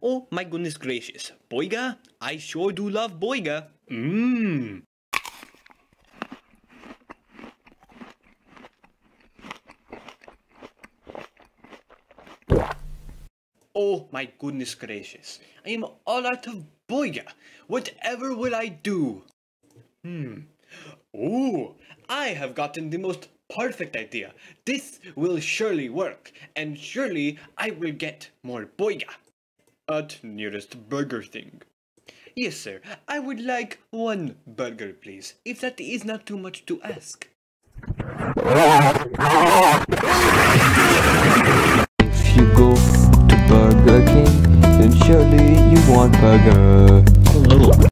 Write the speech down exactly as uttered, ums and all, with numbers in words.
Oh my goodness gracious. Boiga? I sure do love boiga. Mmm. Oh my goodness gracious. I am all out of boiga. Whatever will I do? Hmm. Oh, I have gotten the most perfect idea. This will surely work, and surely I will get more boiga. At nearest burger thing. Yes, sir. I would like one burger, please, if that is not too much to ask. If you go to Burger King, then surely you want burger.